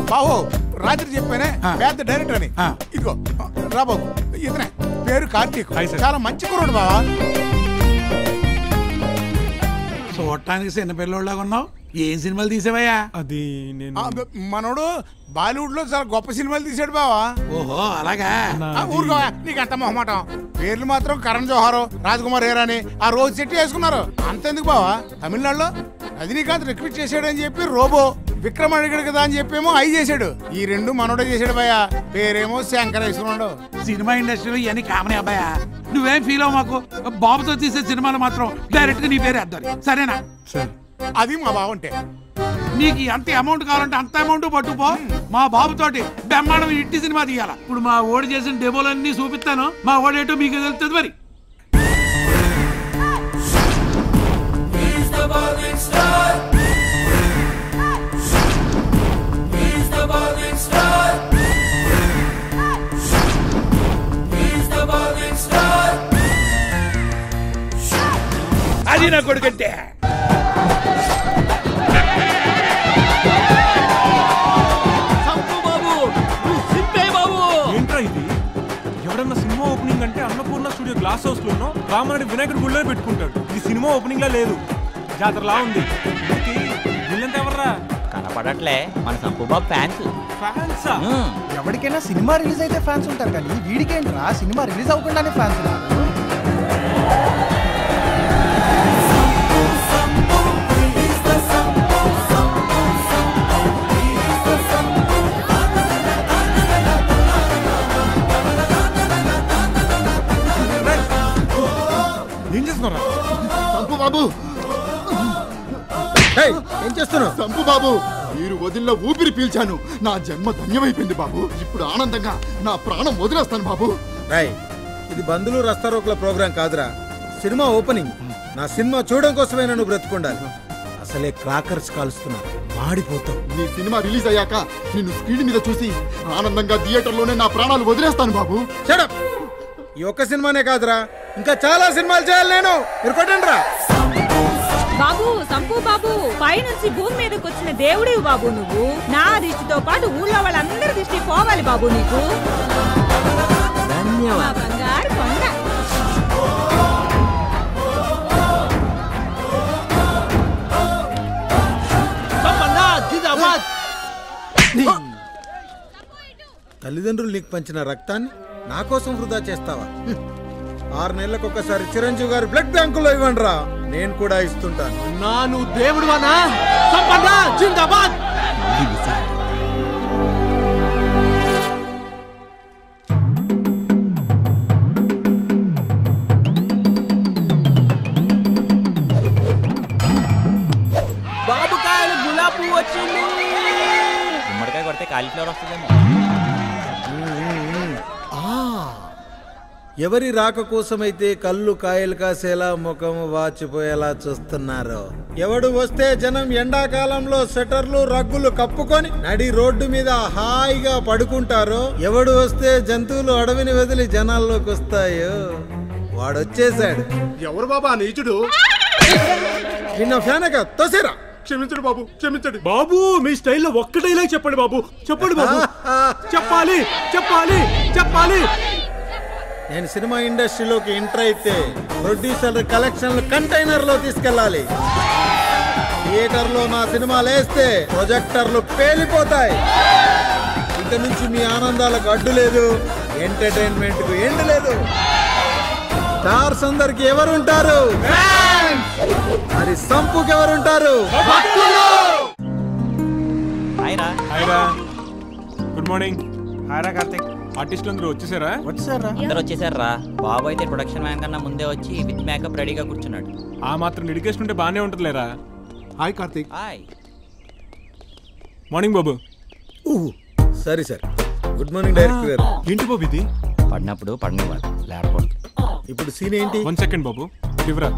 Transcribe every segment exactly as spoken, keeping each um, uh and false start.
బాబు రాత్రి చెప్పానే పెద్ద డైరెక్టర్ అని. ఇదిగో రా బాబు, ఇతనే పేరు కార్తీక్, చాలా మంచి కుర్రాడు బావా. చూడటానికి చిన్న పిల్లోళ్ళగా ఉన్నావు. ఏం సినిమాలు తీసావయ్యా? అది మనోడు బాలీవుడ్ లో చాలా గొప్ప సినిమాలు తీసాడు బావా. ఓహో అలాగా. ఊరుకోవా, నీకు అంత మొహమాటం. పేర్లు మాత్రం కరణ్ జోహార్, రాజ్ కుమార్ హేరాని ఆ రోజు సెట్ చేసుకున్నారు. అంతెందుకు బావా, తమిళనాడులో రజనీకాంత్ రిక్వెస్ట్ చేశాడని చెప్పి రోబో, విక్రమ్ అడిగాడు కదా అని చెప్పేమో ఐ చేశాడు. ఈ రెండు మనోడే చేశాడు భయ్యా. పేరేమో శంకర్ వేసుకున్నాడు. సినిమా ఇండస్ట్రీలో ఇవన్నీ కామనే అబ్బాయా. నువ్వేం ఫీల్ అవ్వ మాకు. బాబుతో తీసే సినిమాలు మాత్రం డైరెక్ట్ గా నీ పేరే అద్దాలి, సరేనా? అది మా బావుంటే. నీకు ఎంత అమౌంట్ కావాలంటే అంత అమౌంట్ పట్టుపో. మా బాబుతోటి బ్రహ్మాండం ఇంటి సినిమా తీయాల. ఇప్పుడు మా ఓడి చేసిన డెమోలన్నీ చూపిస్తాను. మా ఓడేటో మీకు తెలుస్తుంది మరి. అది నా కొడుకంటే. ఎవడన్నా సినిమా ఓపెనింగ్ అంటే అన్నపూర్ణ స్టూడియో గ్లాస్ హౌస్ లోనో రామనాయుడు వినాయకుడి గుడిలో పెట్టుకుంటాడు. ఇది సినిమా ఓపెనింగ్ లా లేదు, జాతరలా ఉంది. వీళ్ళంతా ఎవర్రా? కనపడట్లే, మన సంపూబాబు ఫ్యాన్స్. ఫ్యాన్సా? ఎవరికైనా సినిమా రిలీజ్ అయితే ఫ్యాన్స్ ఉంటారు, కానీ వీడికేంట్రా సినిమా రిలీజ్ అవ్వకుండానే ఫ్యాన్స్ ఉన్నారు. ఏం చేస్తున్నారా? సంపు బాబు, ఏం చేస్తున్నావు? సంపు బాబు, మీరు వదిలిన ఊపిరి పీల్చాను. నా జన్మ ధన్యమైపోయింది బాబు. ఇప్పుడు ఆనందంగా నా ప్రాణం వదిలేస్తాను బాబు. రాయ్, ఇది బంధువులు రస్తారోకుల ప్రోగ్రాం కాదురా, సినిమా ఓపెనింగ్. నా సినిమా చూడడం కోసమే నన్ను బ్రతుకుండాలి. అసలే క్రాకర్స్ కాలుస్తున్నా, మాడిపోతావు. నీ సినిమా రిలీజ్ అయ్యాక నిన్ను స్క్రీన్ మీద చూసి ఆనందంగా థియేటర్లోనే నా ప్రాణాలు వదిలేస్తాను బాబు. Shut up. ఈ ఒక్క సినిమానే కాదురా, ఇంకా చాలా సినిమాలు చేయాలి నేను. మీరు కొట్టండి రా. బాబు, సంపు బాబు, పైనుంచి భూమి మీదకి వచ్చిన దేవుడివి బాబు నువ్వు. నా దిష్టితో పాటు ఊళ్ళో వాళ్ళందరి దిష్టి పోవాలి బాబు నీకు. బంగారు కొండ. తల్లిదండ్రులు నీకు పంచిన రక్తాన్ని నా కోసం వృధా చేస్తావా? ఆరు నెలలకు ఒకసారి చిరంజీవి గారి బ్లడ్ బ్యాంకులో ఇవ్వండి రా, నేను కూడా ఇస్తుంటాను. నా నువ్వు దేవుడు వానా? సంపన్న జిందాబాద్. బాబుకాయలు గులాబీ పువ్వు వచ్చింది. గుమ్మడికాయ కొడితే కాలీఫ్లవర్ వస్తుందేమో. ఎవరి రాక కోసమైతే కళ్ళు కాయలు కాసేలా ముఖము వాచిపోయేలా చూస్తున్నారు. ఎవడు వస్తే జనం ఎండాకాలంలో స్వెటర్లు రగ్గులు కప్పుకొని నడి రోడ్డు మీద హాయిగా పడుకుంటారో, ఎవడు వస్తే జంతువులు అడవిని వదిలి జనాల్లోకి వస్తాయో వాడొచ్చేసాడు. ఎవరు బాబా నీచుడు? నిన్న ఫ్యానక తోసేరా. క్షమించండి బాబు, క్షమించండి బాబు. మీ స్టైల్లో ఒక్క డైలాగ్ చెప్పండి బాబు, చెప్పండి బాబు. చెప్పాలి చెప్పాలి చెప్పాలి. నేను సినిమా ఇండస్ట్రీలోకి ఎంటర్ అయితే ప్రొడ్యూసర్ కలెక్షన్లు కంటైనర్ లో తీసుకెళ్ళాలి. థియేటర్ లో నా సినిమాలు వేస్తే ప్రొజెక్టర్లు పేలిపోతాయి. ఇక నుంచి మీ ఆనందాలకు అడ్డు లేదు, ఎంటర్టైన్మెంట్ కు ఎండ్ లేదు. స్టార్స్ అందరికి ఎవరుంటారు? మరి సంపుకి ఎవరుంటారు? Good morning. హాయ్ కార్తిక్. ఆర్టిస్టులు అందరూ వచ్చేసారా? వచ్చేసారా? అందరూ వచ్చేసారా? బాబు అయితే ప్రొడక్షన్ మ్యాన్ కన్నా ముందే వచ్చి విత్ మేకప్ రెడీగా కూర్చున్నాడు. ఆ మాత్రం డెడికేషన్ ఉంటే బానే ఉంటుంది లేరా. హాయ్ కార్తిక్. హాయ్. మార్నింగ్ బాబు. సరే సార్. గుడ్ మార్నింగ్ డైరెక్టర్ గారు. ఏంటి బాబు ఇది? పడినప్పుడు పడినవాడు లేకపోతే. ఇప్పుడు సీన్ ఏంటి? వన్ సెకండ్ బాబు. ఇవ్వరా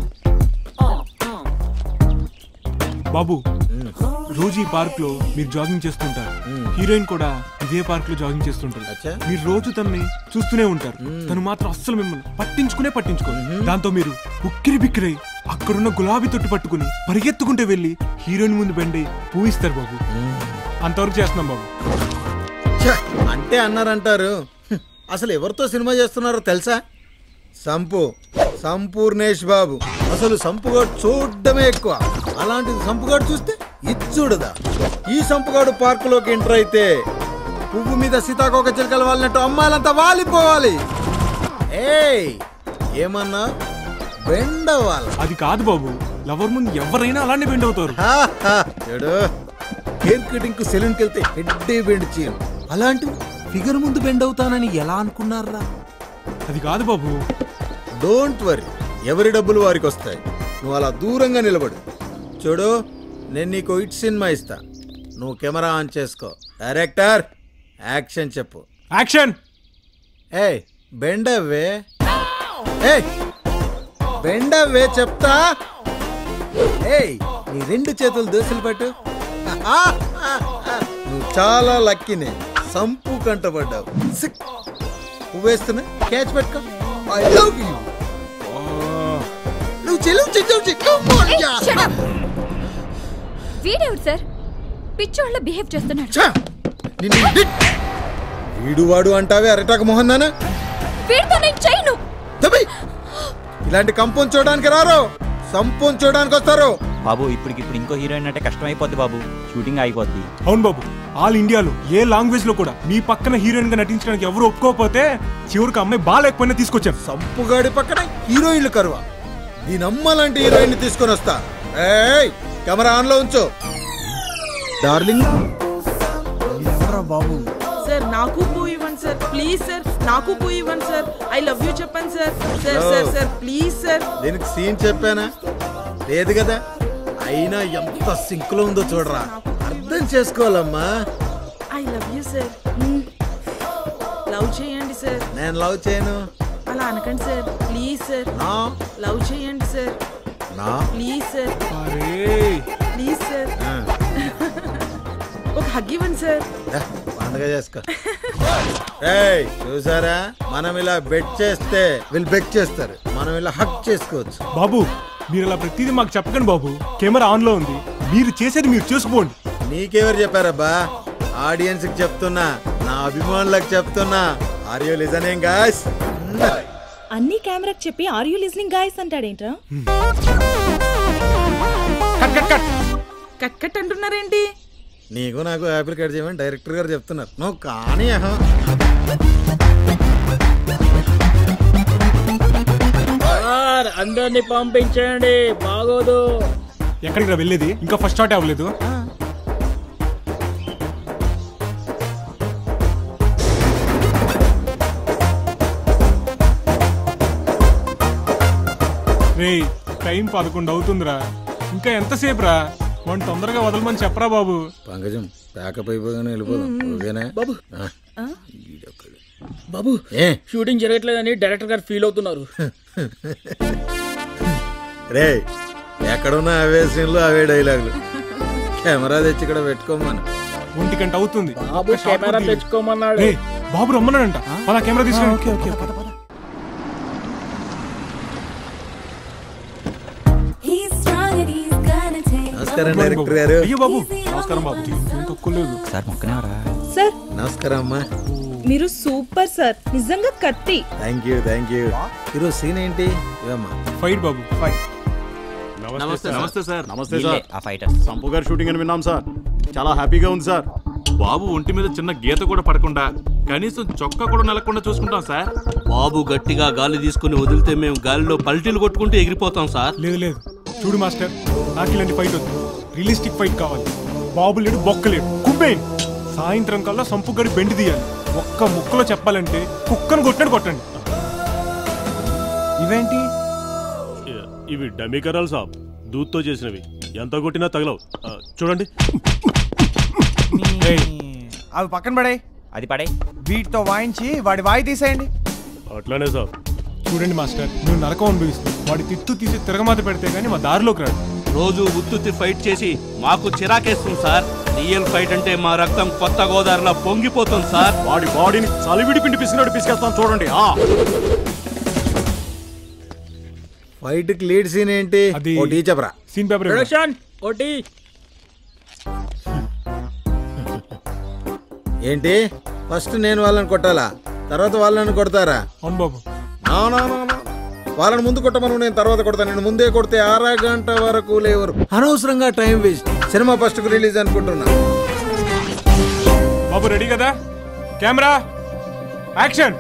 బాబు. రోజు ఈ పార్క్ లో మీరు జాగింగ్ చేస్తుంటారు, హీరోయిన్ కూడా ఇదే పార్క్ లో జాగింగ్ చేస్తుంటారు. మీరు రోజు తనని చూస్తూనే ఉంటారు, తను మాత్రం అస్సలు మిమ్మల్ని పట్టించుకునే పట్టించుకోరు. దాంతో మీరు ఉక్కిరి బిక్కిరై అక్కడున్న గులాబీ తొట్టు పట్టుకుని పరిగెత్తుకుంటూ వెళ్లి హీరోయిన్ ముందు బెండి పూయిస్తారు బాబు. అంతవరకు చేస్తున్నాం బాబు. అంటే అన్నారంటారు. అసలు ఎవరితో సినిమా చేస్తున్నారో తెలుసా? సంపు సంపూర్ణేష్ బాబు. అసలు సంపుగాడు చూడడమే ఎక్కువ, అలాంటిది సంపుగాడు చూస్తే ఇది చూడదా? ఈ సంపుగాడు పార్కులోకి ఎంటర్ అయితే పువ్వు మీద సీతాకోక చిలకలు వాళ్ళనట్టు అమ్మాయిలంతా వాలిపోవాలి. ఏయ్ ఏమన్నా బెండ్ అవ్వాలి? అది కాదు బాబు, లవర్ ముందు ఎవరైనా అలానే బెండ్ అవుతారు. చూడు, హెయిర్ కటింగ్ కు సెలూన్ కి వెళ్తే హెడ్డే బెండ్ చేయను, అలాంటి ఫిగర్ ముందు బెండ్ అవుతానని ఎలా అనుకున్నారా? అది కాదు బాబు. డోంట్ వరీ, ఎవరి డబ్బులు వారికి వస్తాయి. నువ్వు అలా దూరంగా నిలబడు. చూడు, నేను నీకు ఇట్ సినిమా ఇస్తా, నువ్వు కెమెరా ఆన్ చేసుకో. డైరెక్టర్ యాక్షన్ చెప్పు. యాక్షన్. ఏయ్ బెండ్ అవ్వే, ఏయ్ బెండ్ అవ్వే చెప్తా. ఏయ్ నీ రెండు చేతులు దోశలు పట్టు. నువ్వు చాలా లక్కీనే, సంపు కంటపడ్డావు. పువ్వేస్తున్నా, క్యాచ్ పెట్టుకో. I love you. నువ్వు చెల్లు వీడేవుడు సార్ పిచ్చోళ్ళ బిహేవ్ చేస్తున్నాడు. వీడు వాడు అంటావే అరటాకు మోహన్ నాన్న. వీడితో నేను చేయను. ఇలాంటి కంపౌండ్ చూడడానికి రారు, సంపూన్ చూడడానికి వస్తారు. బాబు ఇప్పటికిప్పుడు ఇంకో హీరోయిన్ అంటే కష్టం అయిపోద్ది బాబు, షూటింగ్ అయిపోద్ది. అవును బాబు, ఆల్ ఇండియాలో ఏ లాంగ్వేజ్ లో కూడా మీ పక్కన హీరోయిన్ గా నటించడానికి ఎవరు ఒప్పుకోకపోతే చివరికి అమ్మాయి బాగాలేకపోయినా తీసుకొచ్చాను. సంపుగాడి పక్కన హీరోయిన్లు కరువా? దీని అమ్మ లాంటి హీరోయిన్ తీసుకొని వస్తా. ఏయ్ కెమెరా ఆన్ లో ఉంచు. డార్లింగ్ బాబు సార్, నాకు పూ ఇవ్వండి సార్, ప్లీజ్ సార్, నాకు పూ ఇవ్వండి సార్. ఐ లవ్ యూ చెప్పండి sir. Sir sir sir please sir. దీనికి సీన్ చెప్పానా? లేదు కదా. అయినా ఎంత సింక్ లో ఉందో చూడరా, అర్థం చేసుకోవాలమ్మా. I love you sir. Love చేయండి సార్. నేను లవ్ చేయను. అలా అనకండి సార్, ప్లీజ్ సార్. లవ్ చేయండి sir, please sir, please sir. ఒక హగ్ ఇవ్వండి సార్. పండుగ చేసుకో. ఏయ్ చూసారా, మనం ఇలా బెట్ చేస్తే వీళ్ళు బెట్ చేస్తారు, మనం ఇలా హగ్ చేసుకోవచ్చు. బాబు మీరు అలా ప్రతిదీ మాకు చెప్పకండి బాబు, కెమెరా ఆన్ లో ఉంది, మీరు చేసేది మీరు చేసుకోండి. నీకెవరు చెప్పారబ్బా? ఆడియన్స్ కి చెప్తున్నా, నా అభిమానులకు చెప్తున్నా. Are you listening guys? అన్ని కెమెరాకి చెప్పి ఆర్ యు లిజనింగ్ గాయ్స్ అంటాడేంట్రా? Cut cut cut cut cut అంటున్నారేంటి? నీకు నాకు యాపిల్ కట్ చేయమని డైరెక్టర్ గారు చెప్తున్నారు. నువ్వు కానీ అందరినీ పంపించండి, బాగోదు. ఎక్కడికి వెళ్ళేది? ఇంకా ఫస్ట్ షాట్ అవ్వలేదు. రే టైం పదకొండు అవుతుందిరా, ఇంకా ఎంతసేపు రా? వాడిని తొందరగా వదలమని చెప్పరా బాబు. పంకజం ప్యాకప్ అయిపోగానే వెళ్ళిపోదాం. ఓకేనా బాబు? బాబు షూటింగ్ జరగట్లేదని డైరెక్టర్ గారు ఫీల్ అవుతున్నారు. రే ఎక్కడున్నా అవే సీన్లు అవే డైలాగులు. కెమెరా తెచ్చి ఇక్కడ పెట్టుకోమను. ఒంటి గంట అవుతుంది. బాబు కెమెరా తెచ్చుకోమన్నాడు. బాబు రమ్మన్నాడంట, అలా కెమెరా తీసుకురా. నమస్కారం డైరెక్టర్ గారు. అయ్యో బాబు నమస్కారం బాబు. తక్కువలేదు సార్ మొక్కనేవరా? సార్ నమస్కారం అమ్మా. మీరు సూపర్ సార్, నిజంగా కత్తి. Thank you thank you. ఈరోజు సీన్ ఏంటి? ఫైట్ బాబు, ఫైట్. నమస్తే నమస్తే సార్. నమస్తే సార్. ఆ ఫైటర్ సంపు గారు షూటింగ్ అని విన్నాం సార్, చాలా హ్యాపీగా ఉంది సార్. బాబు ఒంటి మీద చిన్న గీత కూడా పడకుండా కనీసం చొక్కా కూడా నలగకుండా చూసుకుంటాం సార్. బాబు గట్టిగా గాలి తీసుకుని వదిలితే మేము గాలిలో పల్టీలు కొట్టుకుంటూ ఎగిరిపోతాం సార్. లేదు లేదు, చూడు మాస్టర్, నాకు ఇలాంటి ఫైట్ వద్దు, రియలిస్టిక్ ఫైట్ కావాలి. బాబు లేడు, బొక్క లేడు, కుబ్బేయండి. సాయంత్రం కల్లా సంపు గడి బెండి తీయాలి. ఒక్క ముక్కలో చెప్పాలంటే కుక్కను కొట్టినట్టు కొట్టండి. ఇవేంటి? ఇవి డమ్మీ కర్రలు సాబ్, దూత్తో చేసినవి. ఎంత కొట్టినా తగలవు. చూడండి. అవి పక్కన పడే, అది పడే, వీటితో వాయించి వాడి వాయి తీసేయండి. అట్లానే సాబ్. చూడండి మాస్టర్, మేము నరకం అనుభవిస్తాం. వాడి తిట్టు తీసి తిరగమాత పెడితే గానీ మా దారిలోకి రాడు. రోజు ఉత్తుత్తి ఫైట్ చేసి మాకు చిరాకేస్తుంది సార్. రియల్ ఫైట్ అంటే మా రక్తం కొత్త గోదావరిలో పొంగిపోతుంది సార్. వాడి బాడీని చలివిడి పిండి పిసినట్టు పిసికేస్తాం చూడండి. ఫైట్ కి లీడ్ సీన్ ఏంటి? అది ఓ టీ చెప్పరా. Scene paper production OT. ఏంటి ఫస్ట్ నేను వాళ్ళని కొట్టాలా తర్వాత వాళ్ళని కొడతారా? అవును బాబు. వాళ్ళని ముందు కొట్టమను, నేను తర్వాత కొడతాను. నేను ముందే కొడితే అరగంట వరకు లేవరు. అనవసరంగా టైం వేస్ట్. సినిమా ఫస్ట్ కు రిలీజ్ అనుకుంటున్నా. బాబు రెడీ కదా? Camera action.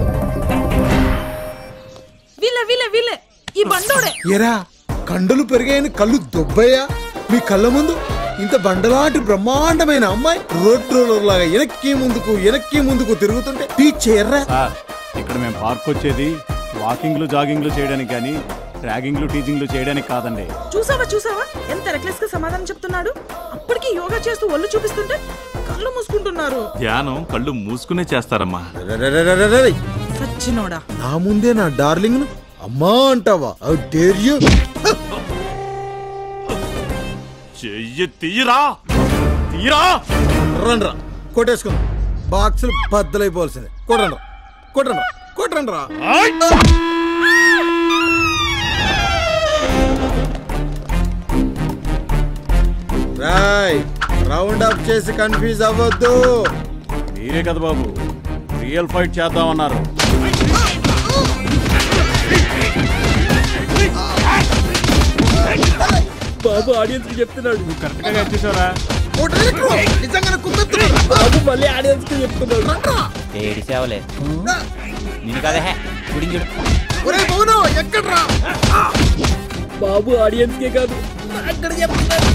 వీళ్ళ వీళ్ళ వీళ్ళ ఈ బండోడే. ఎరా కండలు పెరిగాయని కళ్ళు దొబ్బయ్యా? మీ కళ్ళ ముందు ఇంత బండలాంటి బ్రహ్మాండమైన అమ్మాయి రోడ్ రోలర్ లాగా వెనక్కి ముందుకు వెనక్కి ముందుకు తిరుగుతుంటే టీచర్రా. ఇక్కడ మేము పార్క్ వచ్చేది వాకింగ్లు జాగింగ్లు చేయడానికి కానీ ట్రాగింగ్లు టీచింగ్లు చేయడానికి కాదండి. చూసావా చూసావా ఎంత రెక్లెస్ గా సమాధానం చెప్తున్నాడు. అప్పటికి యోగా చేస్తూ ఒళ్ళు చూపిస్తుంటే కళ్ళు మూసుకుంటున్నారు. ధ్యానం కళ్ళు మూసుకునే చేస్తారమ్మా. సచ్చినోడా, నా ముందే నా డార్లింగ్ ను అమ్మా అంటావా? How dare you! చెయ్యి తీరా తీరా. రండ్రా కొట్టేసుకుందాం. బాక్సులు బద్దలైపోవాల్సిందే. కొట్టండ్రా కొట్టండ్రా కొట్టండ్రా. రాయ్ రౌండ్ అప్ చేసి కన్ఫ్యూజ్ అవ్వద్దు. మీరే కదా బాబు రియల్ ఫైట్ చేద్దామన్నారు. బాబు ఆడియన్స్ కి చెప్తున్నాడు. నువ్వు కరెక్ట్ గా వచ్చేసారా? బాబు మళ్ళీ ఆడియన్స్ కి చెప్తున్నాడు. ఏడిసేవలే నేను కదా చూడు. బాబు ఆడియన్స్ కే కాదు అక్కడ చెప్తున్నాడు.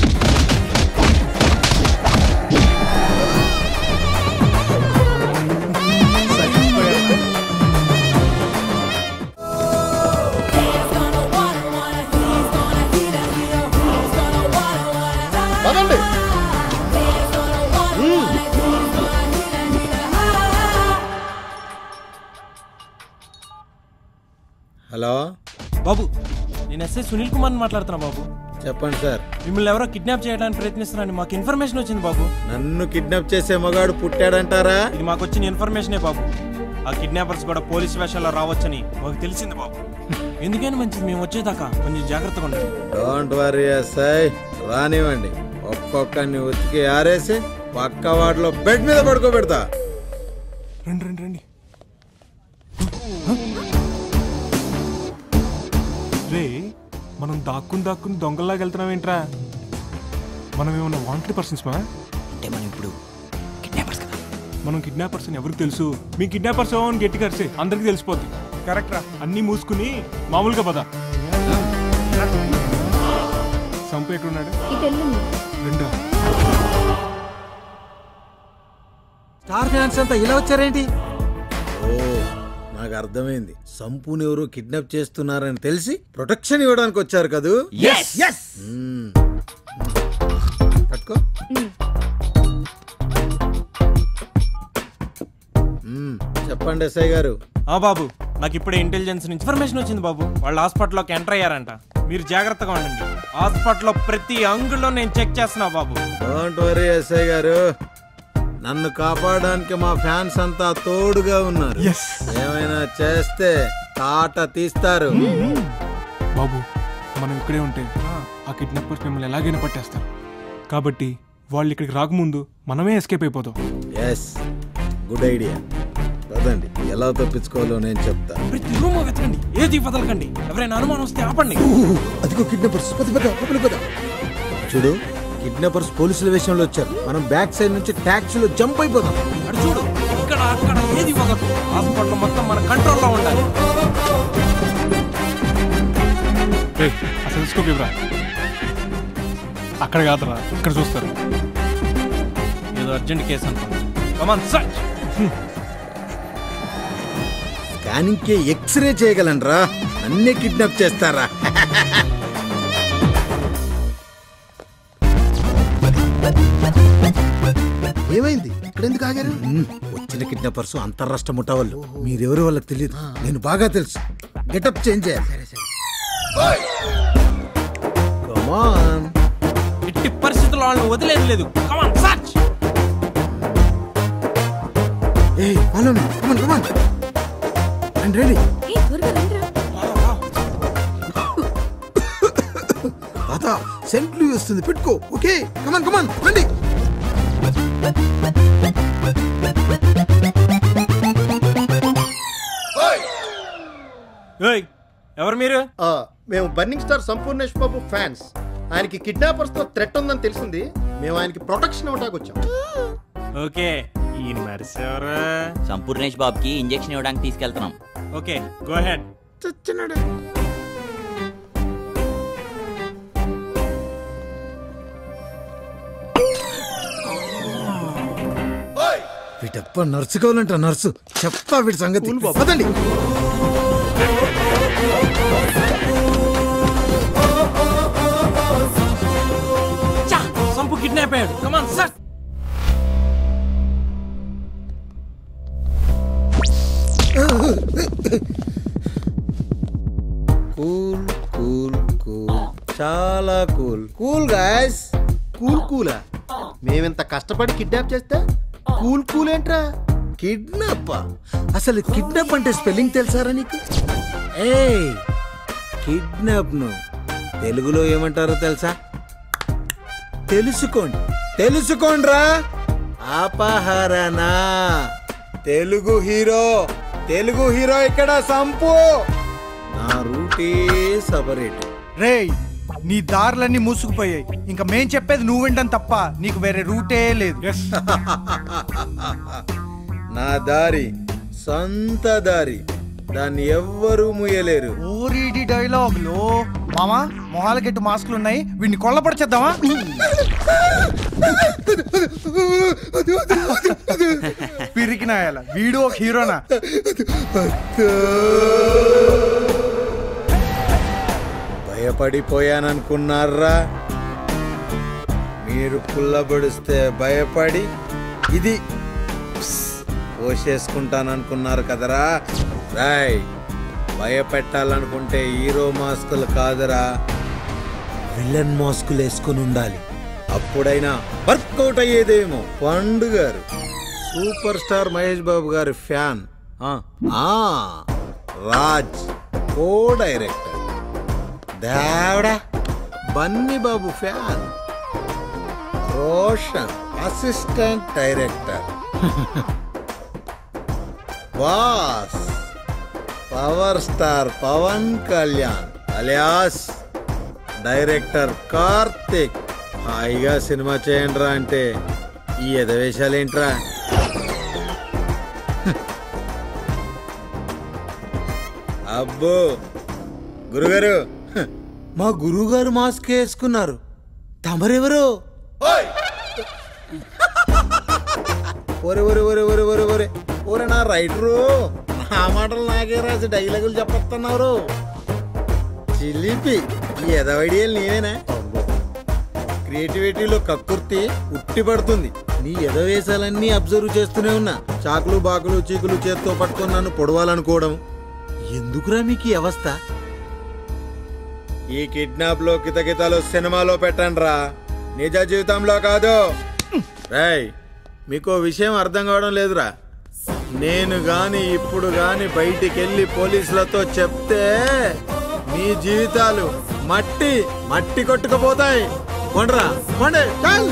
హలో బాబు, నేను ఎస్ఐ సునీల్ కుమార్ మాట్లాడుతున్నా బాబు. చెప్పండి సార్. మిమ్మల్ని ఎవరో కిడ్నాప్ చేయడానికి ప్రయత్నిస్తున్నారని మాకు ఇన్ఫర్మేషన్ వచ్చింది బాబు. నన్ను కిడ్నాప్ చేసే మగాడు పుట్టాడంటారా? ఇది మాకు వచ్చిన ఇన్ఫర్మేషనే బాబు. ఆ కిడ్నాపర్స్ కూడా పోలీస్ వేషాల్లో రావచ్చని మాకు తెలిసింది బాబు. ఎందుకని మంచిది మేము వచ్చేదాకా కొంచెం జాగ్రత్తగా ఉండండి. డోంట్ వరీ ఎస్ఐ, రానివ్వండి. ఒక్కొక్కరిని ఉతికి ఆరేసి పక్క వాటిలో బెడ్ మీద పడుకోబెడతా. రండి రండి రండి. రే మనం దాక్కుని దాక్కుని దొంగల్లాగా వెళ్తున్నాం ఏంట్రా? మనం ఏమన్నా వాంటెడ్ పర్సన్స్ మా? అంటే మనం ఇప్పుడు కిడ్నాపర్స్ కదా. మనం కిడ్నాపర్స్ అని ఎవరికి తెలుసు? మీ కిడ్నాపర్స్ అని గట్టిగా అరిసే అందరికి తెలిసిపోద్ది. కరెక్ట్ రా. అన్ని మూసుకుని మామూలుగా పద. సంపు ఎక్కడున్నాడు? రెండా స్టార్ ఫ్యాన్స్ అంతా ఇలా వచ్చారేంటి? ఓ నాకు అర్థమైంది. సంపూని ఎవరు కిడ్నాప్ చేస్తున్నారని తెలిసి ప్రొటెక్షన్ ఇవ్వడానికి వచ్చారు కదూ? పట్టుకో. చెప్పండి ఎస్ఐ గారు. ఆ బాబు, నాకు ఇప్పుడే ఇంటెలిజెన్స్ నుంచి ఇన్ఫర్మేషన్ వచ్చింది బాబు. వాళ్ళు హాస్పిటల్లోకి ఎంటర్ అయ్యారంట. మీరు జాగ్రత్తగా ఉండండి. హాస్పిటల్లో ప్రతి అంగుల్లో నేను చెక్ చేస్తున్నా బాబు. డోంట్ వరీ ఎస్ఐ గారు, నన్ను కాపాడడానికి మా ఫ్యాన్స్ అంతా తోడుగా ఉన్నారు. ఏమైనా చేస్తే తాట తీస్తారు. బాబు మనం ఇక్కడే ఉంటే ఆ కిడ్నాపర్స్ మిమ్మల్ని ఎలాగైనా పట్టేస్తారు. కాబట్టి వాళ్ళు ఇక్కడికి రాకముందు మనమే ఎస్కేప్ అయిపోతాం. Yes, good idea. పదండి, ఎలా తప్పించుకోవాలో నేను చెప్తా. ప్రతి రూమ్ వెతకండి, ఏది వదలకండి. ఎవరైనా అనుమానం వస్తే ఆపండి. అదిగో కిడ్నాపర్స్. చూడు, కిడ్నాపర్స్ పోలీసుల విషయంలో వచ్చారు. మనం బ్యాక్ సైడ్ నుంచి ట్యాక్సీలో జంప్ అయిపోతాం. అటు చూడు, ఇక్కడ అక్కడ ఏది వదలదు. హాస్పిటల్ మొత్తం మన కంట్రోల్లో ఉండాలి. అసలు స్కోప్ ఇవ్వరా? అక్కడ కాదురా, ఇక్కడ చూస్తారు. ఏదో అర్జెంట్ కేసు అనుకోండి. Come on search. స్కానింగ్ కి ఎక్స్రే చేయగలనరా? నన్నే కిడ్నాప్ చేస్తారా? ఏమైంది? ఇక్కడ ఎందుకు ఆగారు? వచ్చిన కిడ్నాపర్స్ అంతర్రాష్ట్ర ముఠా వాళ్ళు. మీరెవరో వాళ్ళకి తెలియదు, నేను బాగా తెలుసు. గెటప్ చేంజ్ చేయాలి. కమాన్. ఎట్టి పరిస్థితుల్లో వాళ్ళని వదిలేదు లేదు. Come on search. ఏయ్ follow me. Come on come on. And ready. ఏ త్వరగా రండిరా. తాత సెంట్లు వస్తుంది, పెట్టుకో. ఓకే కమాన్ కమాన్ రండి. ఎవరు మీరు? మేము burning star Sampoornesh Babu fans. ఆయనకి కిడ్నాపర్స్ తో థ్రెట్ ఉందని తెలిసింది. మేము ఆయనకి ప్రొటెక్షన్ ఇవ్వడానికి వచ్చాం. ఓకే, ఈయన మరిసేవరా? సంపూర్ణేష్ బాబుకి ఇంజెక్షన్ ఇవ్వడానికి తీసుకెళ్తున్నాం. Okay, go ahead. చచ్చినాడు. వీటప్ప నర్సు కావాలంట. నర్సు చెప్పా వీటి సంగతి. పదండి. సంపు కిడ్నాప్ అయ్యాడు. Come on sir. Cool cool cool, చాలా కూల్. Cool guys. కూల్ కూలా? మేమింత కష్టపడి కిడ్నాప్ చేస్తే కూల్ కూల్ ఏంట్రా? కిడ్నాప్? అసలు కిడ్నాప్ అంటే స్పెల్లింగ్ తెలుసారా నీకు? ఏ కిడ్నాప్ ను తెలుగులో ఏమంటారో తెలుసా? తెలుసుకోండి, తెలుసుకోండ్రా. అపహరణ. తెలుగు హీరో, తెలుగు హీరో ఇక్కడ సంపు. నా రూటే సపరేట్. రేయ్, నీ దారులన్నీ మూసుకుపోయాయి. ఇంకా మేం చెప్పేది నువ్వు వింటాం తప్ప నీకు వేరే రూటే లేదు. నా దారి సొంత దారి, దాన్ని ఎవ్వరూ ముయ్యలేరు. ఓరీడి డైలాగ్ లో మామా మొహాలకెట్టు మాస్కులు ఉన్నాయి, వీడిని కొల్లపడిచేద్దామా? పిరికినాయాల వీడు ఒక హీరోనా? భయపడిపోయాననుకున్నారా? మీరు పుల్లబడిస్తే భయపడి ఇది పోసేసుకుంటాననుకున్నారు కదరా? రాయ్, భయపెట్టాలనుకుంటే హీరో మాస్కులు కాదురా, విలన్ మాస్కులు వేసుకుని ఉండాలి. అప్పుడైనా వర్కౌట్ అయ్యేదేమో. పండుగారు సూపర్ స్టార్ మహేష్ బాబు గారి ఫ్యాన్. Raj co director. దేవడా Bunny Babu fan. Roshan assistant director. Boss power star Pawan Kalyan alias director Karthik. హాయిగా సినిమా చేయండి రా అంటే ఈ ఎదవేశాలేంట్రా? అబ్బో గురుగారు, మా గురువుగారు మాస్క్ వేసుకున్నారు. తమరెవరు? ఒరే ఒరే ఒరే ఒరే ఒరే ఒరే ఒరే నా రైటరు, నా మాటలు నాకే రాసి డైలాగులు చెప్పేస్తున్నారు. చిలిపి ఈ ఎదవడియలు నేనేనా? క్రియేటివిటీలో కక్కుర్తి ఉట్టి పడుతుంది. నీ ఎదవేశాలన్నీ అబ్జర్వ్ చేస్తూనే ఉన్నా. చాకులు బాకులు చీకులు చేత్తో పట్టుకొని నన్ను పొడవాలనుకోవడం ఎందుకురా మీకు ఈ అవస్థ? ఈ కిడ్నాప్ లో కితకితలు సినిమాలో పెట్టండి రా, నిజ జీవితంలో కాదు. రాయ్, మీకు విషయం అర్థం కావడం లేదురా. నేను గాని ఇప్పుడు గాని బయటికెళ్ళి పోలీసులతో చెప్తే మీ జీవితాలు మట్టి మట్టి కొట్టుకుపోతాయి. కొండ్రా కొండే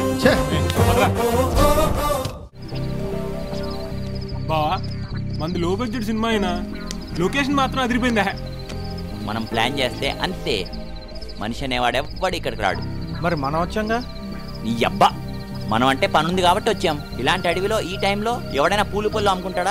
బావా, మంది లో బడ్జెట్ సినిమా అయినా లొకేషన్ మాత్రం అదిరిపోయిందా? మనం ప్లాన్ చేస్తే అంతే. మనిషి అనేవాడు ఎవ్వడు ఇక్కడికి రాడు. మరి మనం వచ్చాంగా. నీ అబ్బా, మనం అంటే పనుంది కాబట్టి వచ్చాం. ఇలాంటి అడవిలో ఈ టైంలో ఎవడైనా పూలు పొల్లు అమ్ముకుంటాడా?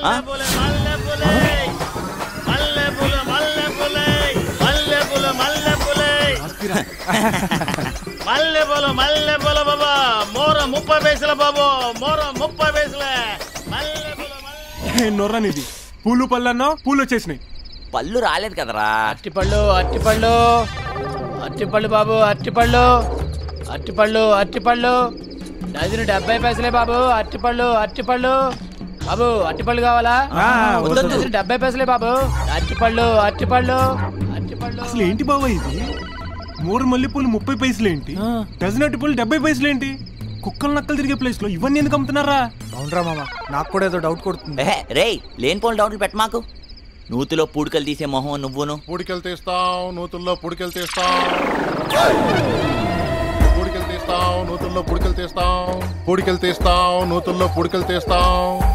మల్లె పూలు మల్లె పూల బాబా, మోర ముప్పై పైసల బాబు, మోర ముప్పై పైసలే. నొర్రనిది పూలు పళ్ళు అన్నా పూలు వచ్చేసినాయి. పళ్ళు రాలేదు కదరా. అట్టిపళ్ళు అట్టిపళ్ళు అట్టిపళ్ళు బాబు, అట్టిపళ్ళు అట్టిపళ్ళు అట్టిపళ్ళు డజను డెబ్బై పైసలే బాబు. అట్టిపళ్ళు అట్టిపళ్ళు బాబు, అట్టిపళ్ళు కావాలా? డజను డెబ్బై పైసలే బాబు. అట్టిపళ్ళు అట్టిపళ్ళు అట్టిపళ్ళు. అసలు ఏంటి బాబా ఇది? మూడు మల్లెపూలు ముప్పై పైసలు ఏంటి? డజన్ అట్టిపళ్ళు డెబ్బై పైసలు ఏంటి? కుక్కలు నక్కలు తిరిగే ప్లేస్ లో ఇవన్నీ ఎందుకు అమ్ముతున్నారా? అవునరా మామ, నాకు కూడా ఏదో డౌట్ కొడుతుంది. రే, లేని పోలు డౌట్లు పెట్ట మాకు. నూతులో పూడికలు తీసే మొహం నువ్వును. పూడికలు తీస్తావు నూతుల్లో, పూడికలు తీస్తావు పూడికలు తీస్తావు నూతుల్లో, నూతుల్లో పుడికలు తీస్తాం పొడికలు తీస్తాం నూతుల్లో పుడికలు తీస్తాం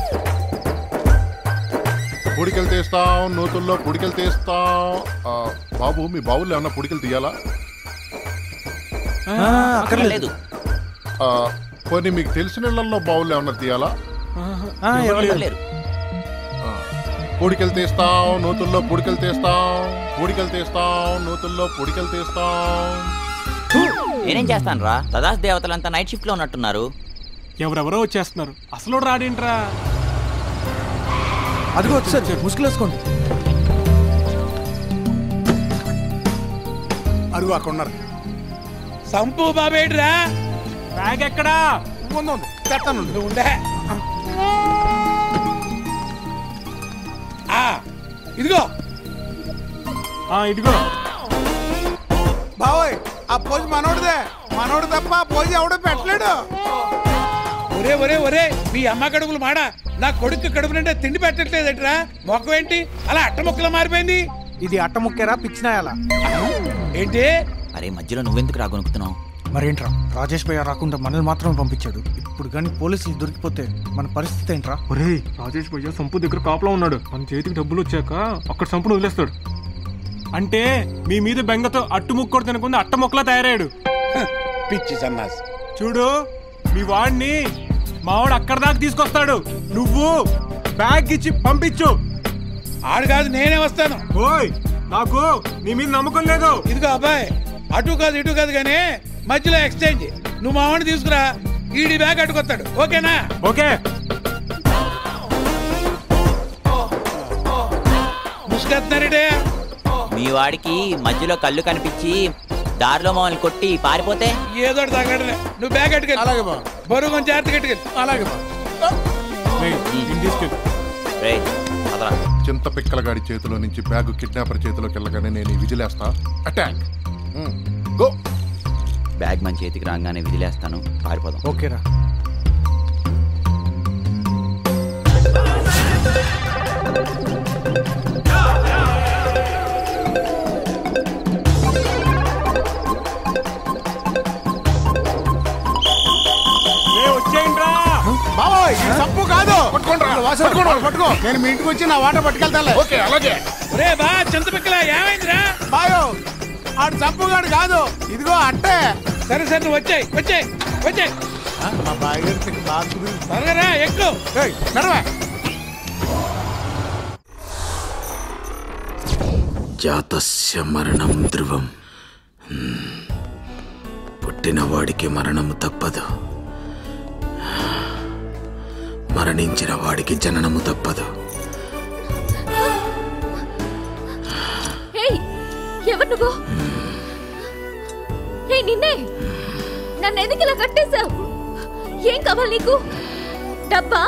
పుడికలు తీస్తాం నూతుల్లో పుడికలు తీస్తాం బాబు మీ బావుల్లో ఏమన్నా పుడికలు తీయాలా అక్కర్లేదు. కొన్ని మీకు తెలిసిన ఇళ్లలో బావుల్లో ఏమన్నా తీయాలా పొడికలు తీస్తాం నూతుల్లో పుడికలు తీస్తాం పొడికలు తీస్తాం నూతుల్లో పుడికలు తీస్తాం. నేనేం చేస్తాను రా, తదాస్ దేవతలంతా నైట్ షిఫ్ట్ లో ఉన్నట్టున్నారు. ఎవరెవరో వచ్చేస్తున్నారు, అసలు రాడేంట్రా? అదిగో వచ్చారు, ముసుగులేసుకోండి. అరుగు అక్కడ ఉన్నారు. సంపు బాబేడ్రా, బ్యాగ్ ఎక్కడా? ముందు చెప్తాను ఉండే. ఇదిగో ఇదిగో బావోయ్, ఆ పోజు మనోడిదే. మనోడు తప్ప ఆ పోజు ఎవడో పెట్టలేడు. ఒరే ఒరే ఒరే మీ అమ్మ కడుపులు మాడ, నా కొడుకు కడుపు నిండా తిండి పెట్టట్లేదట్రా. మొక్క ఏంటి అలా అట్ట ముక్కలా మారిపోయింది? ఇది అట్ట ముక్కేరా పిచ్చినాయాలా ఏంటి? అరే మధ్యలో నువ్వెందుకు రాగొనుకుతున్నావు? మరేంట్రా, రాజేష్ భయ్య రాకుండా మనల్ని మాత్రం పంపించాడు. ఇప్పుడు కానీ పోలీసులు దొరికిపోతే మన పరిస్థితి ఏంట్రా? ఒరే, రాజేష్ భయ్య సంపు దగ్గర కాపలా ఉన్నాడు. మన చేతికి డబ్బులు వచ్చాక అక్కడ సంపును వదిలేస్తాడు. అంటే మీ మీద బెంగతో అట్టు ముక్కోడు తినకుండా అట్ట మొక్కలా తయారయ్యాడు. పిచ్చి సన్నాస్. చూడు, మీ వాడిని మావాడు అక్కడ దాకా తీసుకొస్తాడు. నువ్వు బ్యాగ్ ఇచ్చి పంపించు. ఆడు కాదు, నేనే వస్తాను. ఓయ్, నాకు నీ మీద నమ్మకం లేదు. ఇదిగో అబ్బాయి, అటు కాదు ఇటు కాదు కానీ మధ్యలో ఎక్స్చేంజ్. నువ్వు మా వాడిని తీసుకురా, ఈడి బ్యాగ్ అటుకొస్తాడు. ఓకేనా? ఓకే. ముసుకెత్తున్నారేటే? మీ వాడికి మధ్యలో కళ్ళు కనిపించి దారిలో మమ్మల్ని కొట్టి పారిపోతే ఏదో తగ్గడలే. నువ్వు బ్యాగ్ అట్టుకెళ్ళి. అలాగే బా. బరువు కొంచెం జాగ్రత్తగా అట్టుకెళ్ళి. అలాగే బా. చింత పిక్కలగాడి చేతిలో నుంచి బ్యాగు కిడ్నాపర్ చేతిలోకి వెళ్ళగానే నేను విజిలేస్తా. అటాక్. గో. బ్యాగ్ మన చేతికి రాగానే విజిలేస్తాను, పారిపోదాం. ఓకేరా. బాబోయ్, సంపు కాదు. పట్టుకో, నేను మీ ఇంటికి వచ్చి నా వాటర్ పట్టుకెళ్తాలే. ఓకే, అలాగే. రే బా, చింత పిక్కల ఏమైందిరా? బాయో, ఆడు సంపుగాడు కాదు, ఇదిగో అట్టే. సరే సరే, నువ్వు వచ్చాయి వచ్చాయి వచ్చాయి. మా బాయ్ గారికి బాగా త్వరగా ఎక్కువ నడవా. జాతస్య మరణం ధ్రువం. పుట్టిన వాడికి మరణము తప్పదు, మరణించిన వాడికి జననము తప్పదు. ఎవరు నువ్వు? నిన్నే నన్ను ఎందుకు ఇలా కట్టేశావు? ఏం కావాలి నీకు? డబ్బా?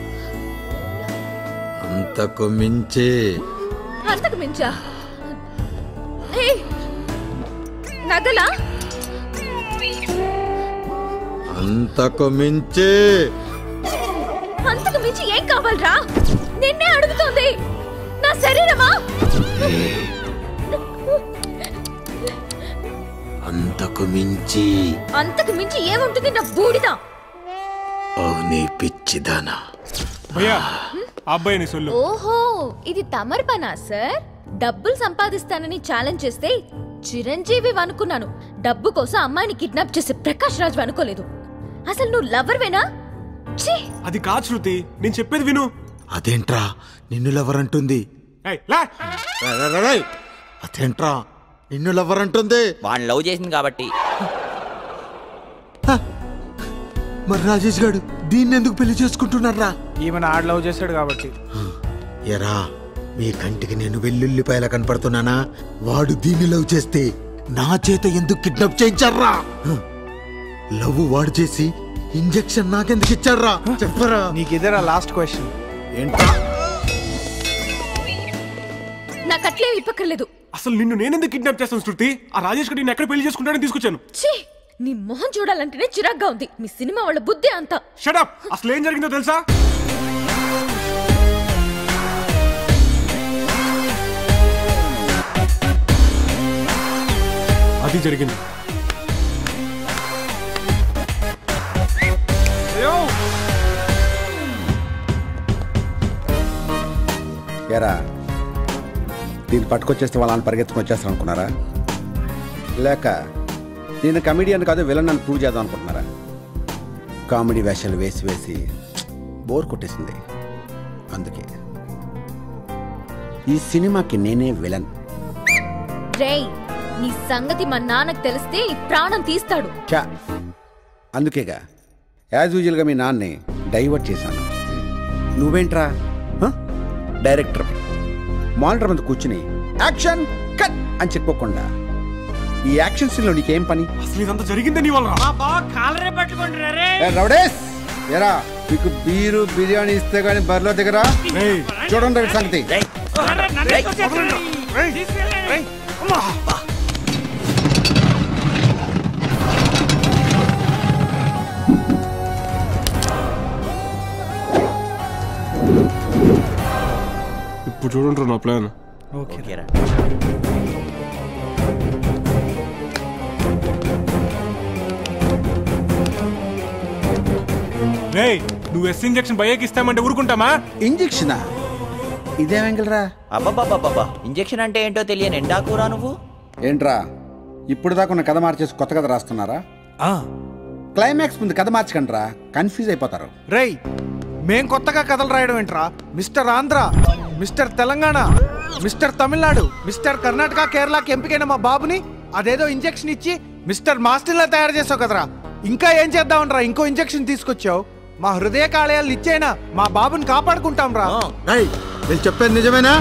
అంతకు మించి. అంతకు మించా? నగలా? అంతకు మించి. అంతకు మించి ఏం కావాలరా? నిన్నే అడుగుతోంది. నా శరీరమా? అంతకు మించి. అంతకు మించి ఏముంటుంది నా బూడిద? అవునే పిచ్చిదానా. అబ్బాయి సొల్లు. ఓహో, ఇది తమర్ పనా సార్? డబ్బులు సంపాదిస్తానని ఛాలెంజ్ చేస్తే చిరంజీవి అనుకున్నాను. డబ్బు కోసం అమ్మాయిని కిడ్నాప్ చేసే ప్రకాష్ రాజ్ అనుకోలేదు. అసలు నువ్వు లవర్వేనా? అది కాదు శృతి, నేను చెప్పేది విను. అదేంట్రా నిన్ను లవరంటుంది? అదేంట్రా నిన్ను లవరంటుంది? వాడిని లవ్ చేసింది కాబట్టి. మరి రాజేష్ గారు దీన్ని ఎందుకు పెళ్లి చేసుకుంటున్నారా? ఈమెను ఆడ లవ్ చేశాడు కాబట్టి. ఎరా, మీ కంటికి నేను వెల్లుల్లిపాయలా కనపడుతున్నానా? వాడు దీన్ని లవ్ చేస్తే నా చేత ఎందుకు కిడ్నాప్ చేయించారా? లవ్ వాడు చేసి ఇంజెక్షన్ నాకెందుకు ఇచ్చారా? చెప్పరా. నీకు ఇదేరా లాస్ట్ క్వశ్చన్. ఏంటా? నాకు అట్లే ఇప్పక్కర్లేదు. అసలు నిన్ను నేనెందుకు కిడ్నాప్ చేస్తాను శృతి? ఆ రాజేష్ గారు నేను ఎక్కడ పెళ్లి చేసుకుంటానని తీసుకొచ్చాను. నీ మొహం చూడాలంటేనే చిరాగ్గా ఉంది. మీ సినిమా వాళ్ళ బుద్ధి అంతా. Shut up. అసలు ఏం జరిగిందో తెలుసా? అది జరిగింది. ఎరా దీన్ని పట్టుకొచ్చేస్తే వాళ్ళని పరిగెత్తుకుని వచ్చేస్తాను అనుకున్నారా, లేక నేను కమెడియన్ కాదు విలన్ అని ప్రూవ్ చేద్దాం అనుకుంటున్నారా? కామెడీ వేషాలు వేసి వేసి బోర్ కొట్టేసింది. అందుకే ఈ సినిమాకి నేనే విలన్. రేయ్, నీ సంగతి మా నాన్నకు తెలిస్తే నీ ప్రాణం తీస్తాడు. చా అందుకేగా యాజ్ యూజువల్గా మీ నాన్నే డైవర్ట్ చేశాను. నువ్వేంట్రా డైరెక్టర్ మానిటర్ మీద కూర్చుని యాక్షన్ కట్ అని చెప్పుకోకుండా ఈ యాక్షన్ సీన్లో నీకేం పని? అసలు ఇదంతా జరిగిందే నీ వల్ల. రౌడేస్ ఎరా మీకు బీరు బిర్యానీ ఇస్తే కానీ బరిలో దగ్గర చూడండి సంగతి. ఇప్పుడు చూడండి నా ప్లాన్. ఓకేరా రేయ్, నువ్వు ఎస్ ఇంజెక్షన్ బయ్యకి ఇస్తామంటే ఊరుకుంటామా? ఇంజెక్షనా? ఇదేం వెంకలరా? అబ్బాబాబాబా, ఇంజెక్షన్ అంటే ఏంటో తెలియని ఎండాకూరా నువ్వు. ఏంట్రా ఇప్పుడు దాకా ఉన్న కథ మార్చేసి కొత్త కథ రాస్తున్నారా? క్లైమాక్స్ ముందు కథ మార్చకండ్రా, కన్ఫ్యూజ్ అయిపోతారు. రేయ్, మేం కొత్తగా కథలు రాయడం ఏంట్రా? Mister Andhra, mister Telangana, mister Tamil Nadu, mister Karnataka, కేరళకి ఎంపికైన మా బాబుని అదేదో ఇంజెక్షన్ ఇచ్చి మిస్టర్ మాస్టర్లా తయారు చేసావు కదరా. ఇంకా ఏం చేద్దామనరా? ఇంకో ఇంజెక్షన్ తీసుకొచ్చావు. మా హృదయ కాళయాలు ఇచ్చేనా మా బాబుని కాపాడుకుంటాం రా. నేను చెప్పేది నిజమేనా?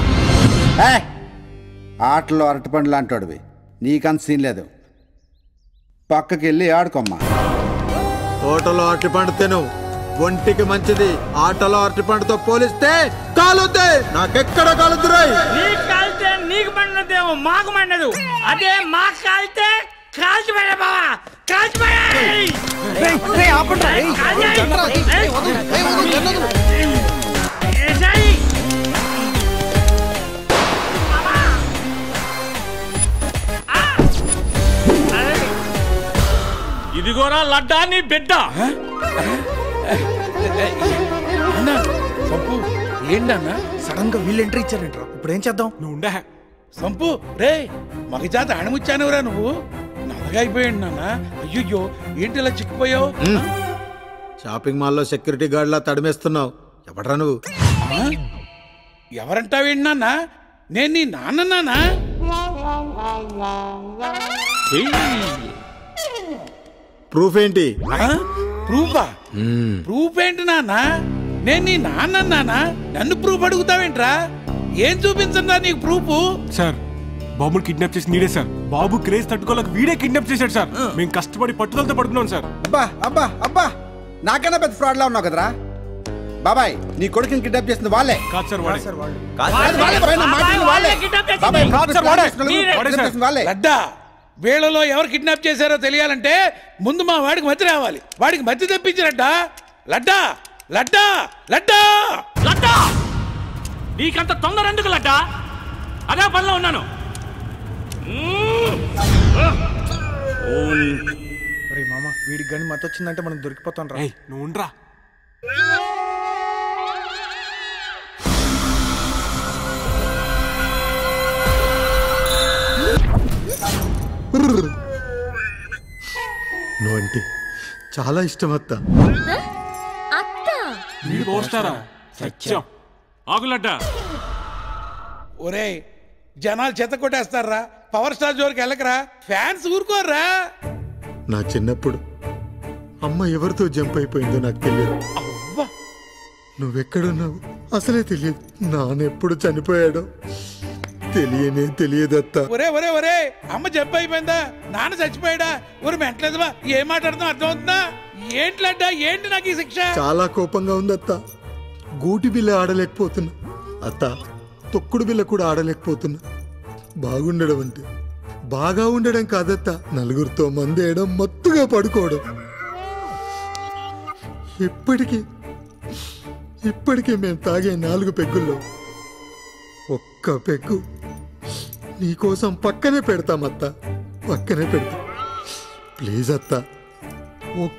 ఆటలో అరటిపండు లాంటి నీకంత సీన్ లేదు, పక్కకి వెళ్ళి ఆడుకోమ్మా. తోటలో అరటిపండు తిను, ఒంటికి మంచిది. ఆటలో అరటిపండుతో పోలిస్తే కాలుద్దే, నాకెక్కడ కాలుద్దురాయి. నీకు కాలితే నీకు మండదేమో, మాకు మండదు. అదే మాకు కాలితే కాల్చి పడే బావా, కాల్చి పడే. ఇదిగోరా లడ్డా నీ బిడ్డ. సంపు ఏంటన్నా సడన్ గా వీళ్ళు ఎంట్రీ ఇచ్చారంట్రా. ఇప్పుడు ఏం చేద్దాం? నువ్వు ఉండే సంపు రే, మగజాత అణముచ్చానురా నువ్వు. నల్లగా అయిపోయాడు నాన్న. అయ్యో ఏంటి ఇలా చిక్కిపోయావు? షాపింగ్ మాల్లో సెక్యూరిటీ గార్డ్ లా తడిమేస్తున్నావు. ఎవడరా నువ్వు? ఎవరంటావేంటి నాన్న? నేను నీ నాన్నన్నానా? ప్రూఫ్ ఏంటి? ప్రూఫా? ప్రూఫ్ ఏంటి నాన్న? నేను నీ నాన్నన్నానా? నన్ను ప్రూఫ్ అడుగుతావేంట్రా? ఏం చూపించండి నీకు ప్రూఫ్? సార్, బాబుని కిడ్నాప్ చేసి నీడే సార్. బాబు క్రేజ్ తట్టుకోలేక వీడే కిడ్నాప్ చేశాడు సార్. మేము కష్టపడి పట్టుదలతో పడుకున్నాం సార్. అబ్బా అబ్బా అబ్బా, నాకన్నా పెద్ద ఫ్రాడ్ లా ఉన్నావు కదరా. బాబాయ్, నీ కొడుకుని కిడ్నాప్ చేసింది వాళ్ళే కాదు సార్. లడ్డా, వీళ్ళలో ఎవరు కిడ్నాప్ చేశారో తెలియాలంటే ముందు మా వాడికి మధ్య రావాలి. వాడికి మధ్య తెప్పించినట్టా. లడ్డా లడ్డా లడ్డా లడ్డా, నీకంత తొందర ఎందుకు లడ్డా? అదే పనిలో ఉన్నాను. రే మామ, వీడికి కానీ మత వచ్చిందంటే మనం దొరికిపోతాం రా. నువ్వు ఉండరా. నువ్వంటే చాలా ఇష్టం అత్త. సత్యం. ఆగులడ్డా. ఒరే, జనాలు చెత్త కొట్టేస్తారా. పవర్ స్టార్ జోలికి వెళ్ళకరా, ఫ్యాన్స్ ఊరుకోర్రా. నా చిన్నప్పుడు అమ్మ ఎవరితో జంప్ అయిపోయిందో నాకు తెలియదు. నువ్వెక్కడున్నావు అసలే తెలియదు. నాన్నెప్పుడు చనిపోయాడో తెలియనే తెలియదత్తా. ఒరే ఒరే ఒరే, అమ్మ జంప్ అయిపోయిందా? నాన్న చచ్చిపోయాడా? ఒరే మెంటలేదువా? ఏం మాట్లాడుతున్నా అర్థం అవుతుందా? ఏంట్లడ్డా, ఏంటి నాకు ఈ శిక్ష? చాలా కోపంగా ఉందత్త. గూటి బిల్ల ఆడలేకపోతున్నా అత్త, తొక్కుడు బిల్ల కూడా ఆడలేకపోతున్నా. బాగుండడం అంటే బాగా ఉండడం కాదత్త, నలుగురితో మందేయడం, మత్తుగా పడుకోవడం. ఇప్పటికీ ఇప్పటికీ మేము తాగే నాలుగు పెగ్గుల్లో ఒక్క పెగ్గు నీకోసం పక్కనే పెడతామత్త, పక్కనే పెడతాం. ప్లీజ్ అత్త,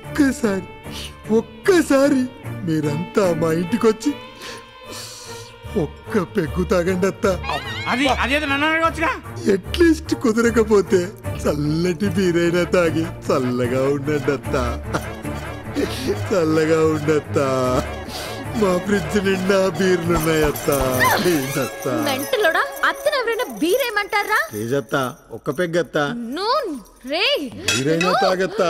ఒక్కసారి ఒక్కసారి మీరంతా మా ఇంటికి వచ్చి ఒక్క పెగ్గు తాగండి అత్త. అది అదేదో నన్ను అడగవచ్చుగా. అట్లీస్ట్ కుదరకపోతే చల్లటి బీరైనా తాగి చల్లగా ఉండండి అత్త. చల్లగా ఉండత్త. మా ఫ్రిడ్జ్ నిండా బీర్లున్నాయి అత్త. ప్లీజ్ అత్త. మెంటలోడా అత్తను ఎవరైనా బీరేమంటారా? ప్లీజ్ అత్త, ఒక్క పెగ్గత్త. నూన్ రే బీరైనా తాగత్త.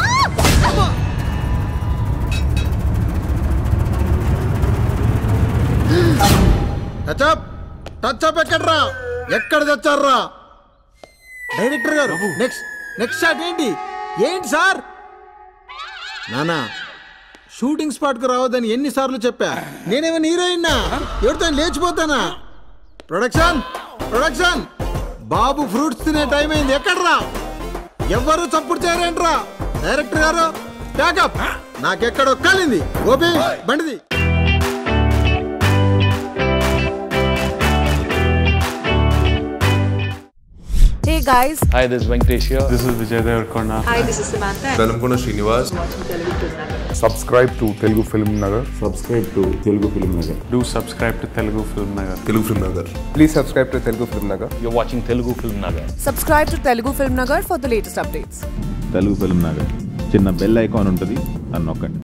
టచ్అప్ టచ్అప్ ఎక్కడ్రా? ఎక్కడ తెచ్చారా? డైరెక్టర్ గారు నెక్స్ట్ నెక్స్ట్ షాట్ ఏంటి? ఏంటి సార్? నానా షూటింగ్ స్పాట్ కు రావద్దని ఎన్నిసార్లు చెప్పా? నేనేమైనా హీరోయిన్నా? ఎవరితో లేచిపోతానా? ప్రొడక్షన్ ప్రొడక్షన్ బాబు ఫ్రూట్స్ తినే టైం అయింది. ఎక్కడ్రా? ఎవ్వరు చప్పుడు చేయరేంట్రా? డైరెక్టర్ గారు ప్యాకప్. నాకెక్కడో కాలింది. గోపి బండిది. Hey guys. Hi, this is Venkatesh here. This is Vijay Devarkonda. Hi, this is Samantha. Velamkona Srinivas. Subscribe to Telugu Filmnagar. Subscribe to Telugu Filmnagar. Do subscribe to Telugu Filmnagar. Telugu Filmnagar. Please subscribe to Telugu Filmnagar. You're watching Telugu Filmnagar. Subscribe to Telugu Filmnagar for the latest updates. Telugu Filmnagar. చిన్న bell icon ఉంటుంది, దాన్ని నొక్కండి.